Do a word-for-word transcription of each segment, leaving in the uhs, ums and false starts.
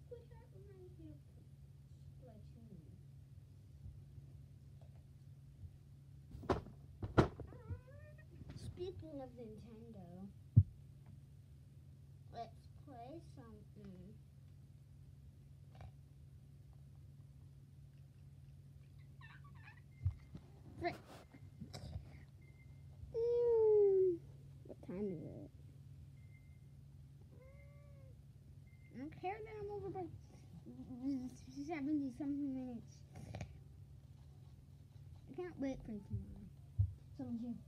Squid Hat reminds me of Splatoon. Speaking of Nintendo, let's play something. Frick. Mm, what time is it? I don't care that I'm over by seventy something minutes. I can't wait for tomorrow. So don't you?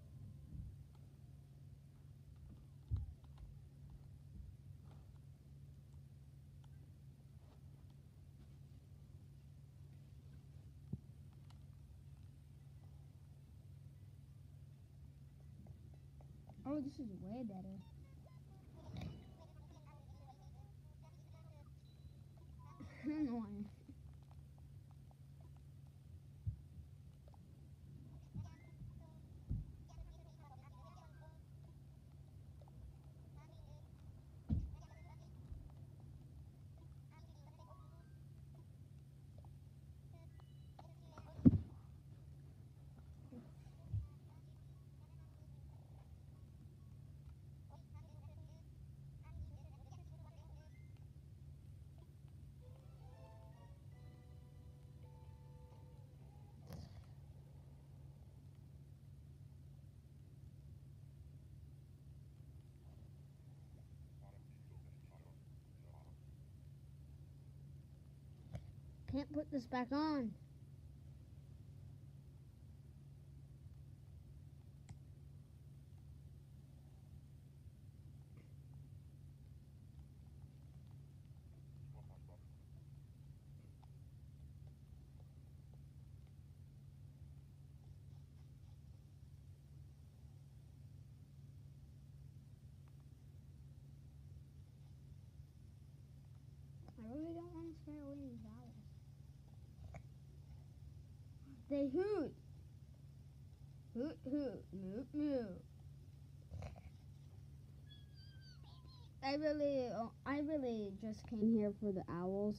Oh, this is way better. Annoying. Can't put this back on. I really don't want to scare away these owls. They hoot. Hoot hoot. Moo moo. I really, oh, I really just came here for the owls.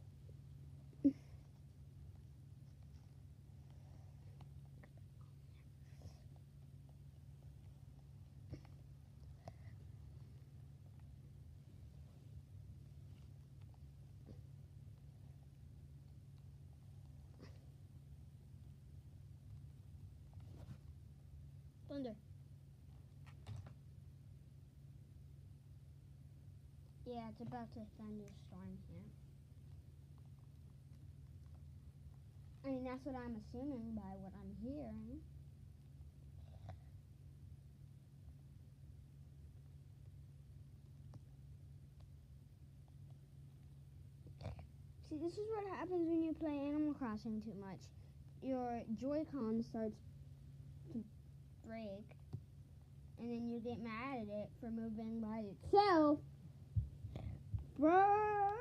Thunder. Yeah, it's about to thunderstorm here. I mean, that's what I'm assuming by what I'm hearing. See, this is what happens when you play Animal Crossing too much. Your Joy-Con starts to break, and then you get mad at it for moving by itself. Bro!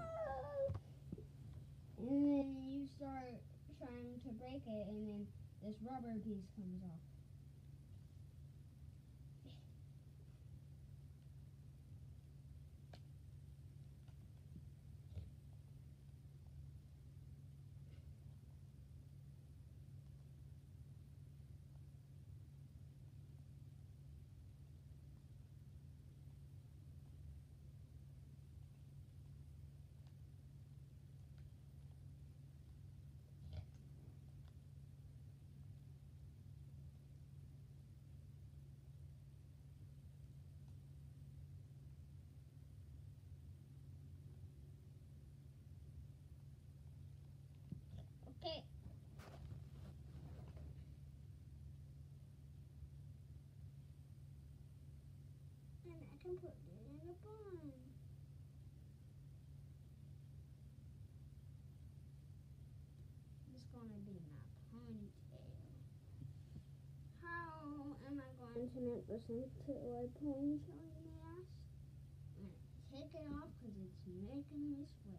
And then you start trying to break it, and then this rubber piece comes off. Okay. And I can put it in a bun. This is gonna be my ponytail. How am I going to make this into a ponytail, you may ask? I'm gonna take it off because it's making me sweat.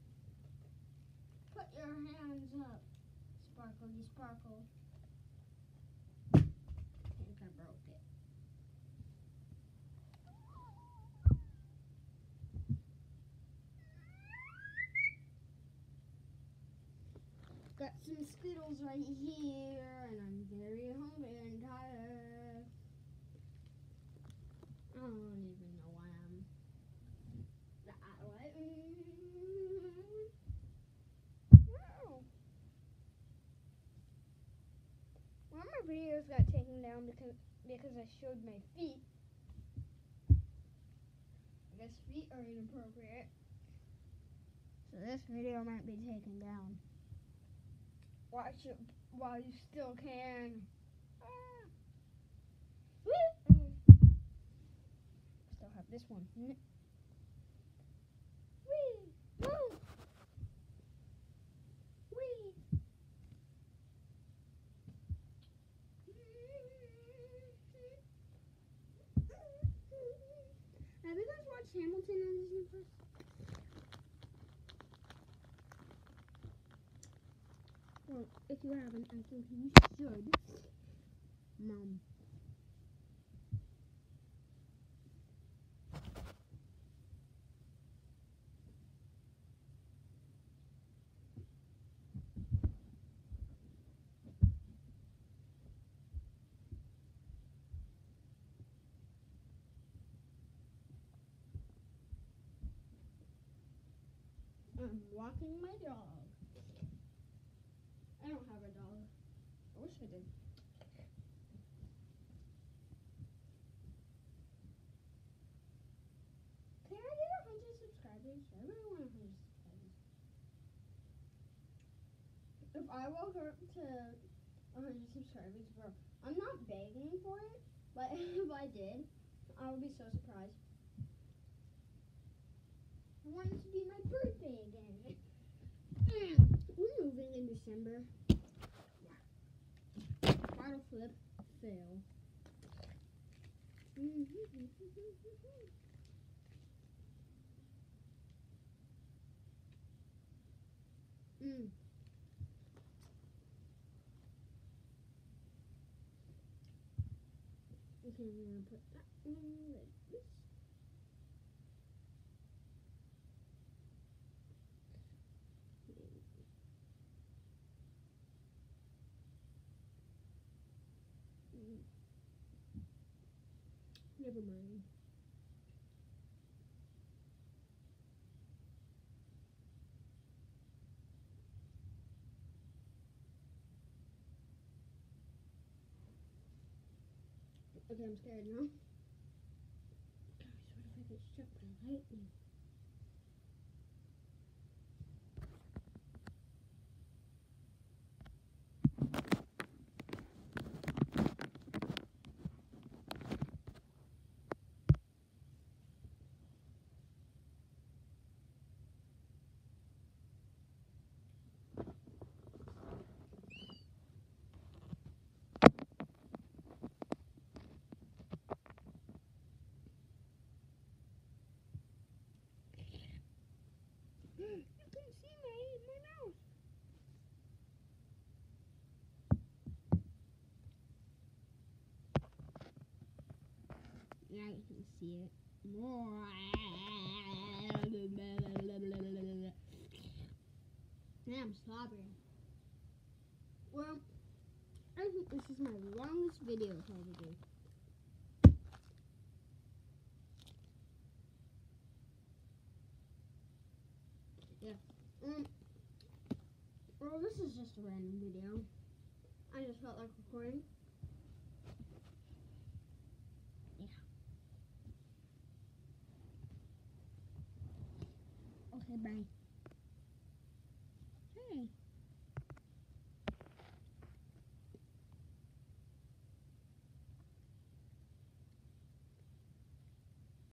Put your hands up, Sparkly Sparkle. I think I broke it. some Skittles right here, and I'm very hungry and tired. I don't even know why I'm that way. No. One of my videos got taken down because because I showed my feet. I guess feet are inappropriate. So this video might be taken down. Watch it while you still can. Ah. Woo! Still have this one. Wee! Woo! Wee! Have you guys watched Hamilton on Disney Plus? Well, if you haven't, I think you should. Mom. I'm walking my dog. I don't have a dog. I wish I did. Can I get a hundred subscribers? I really want a hundred subscribers. If I walk up to a hundred subscribers, bro, I'm not begging for it, but if I did, I would be so surprised. I want it to be my birthday again. We're moving in December. Bottle flip, fail. Mm. Okay, I'm gonna put that one like this. Never mind. Okay, I'm scared now. Gosh, what if I get struck by lightning? You can see my, my nose. Now you can see it more. Now I'm slobbering. Well, I think this is my longest video probably. Yeah. Um, well, this is just a random video. I just felt like recording. Yeah. Okay, bye.